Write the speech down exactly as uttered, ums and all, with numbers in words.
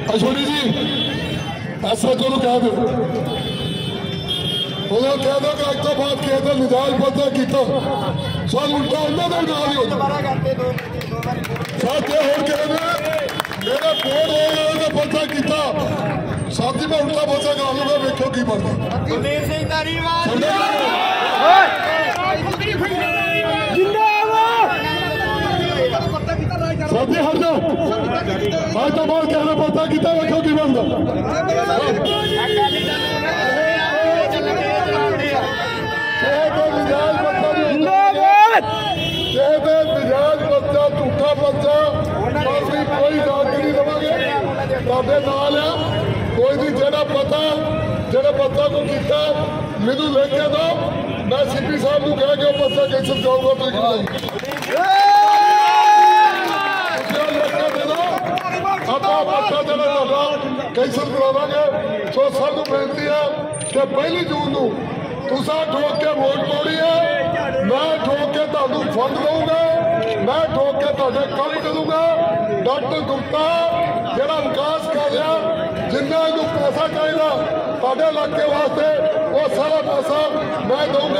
अश्वनी जी ऐसा चलो कह दो उन्हें कह दो कि अज तो बाद किसी का निजाज पता किया सब उल्टा उन्होंने नाल ही हो साथे होर कहने मेरा फोन हो गया तो पता किया साथी मैं उल्टा पता करा लूंगा वेखो की बनता साथी हट जाओ आज तो बाद कहना पता किया वेखो की बनता मिजाज बच्चा झूठा बच्चा कोई दाग नहीं देवे ताबे नाल है कोई भी जेड़ा पता जेड़ा पता को किया मैनू लिख के दो मैं सीपी साहब को कह के पता कैसे जाऊंगा तो पता जरा कैंसल करावांगे सो सब बेनती है कि पहली जून को तुसा ठोक के वोट पानी है मैं ठोक के तुहानू फंड दूंगा मैं ठोक के तुहाडे काम करूंगा डॉक्टर गुप्ता जिहड़ा विकास कर रहा जिन्ना इनू पैसा चाहिए तुहाडे इलाके वास्ते वो सारा पैसा मैं दूंगा।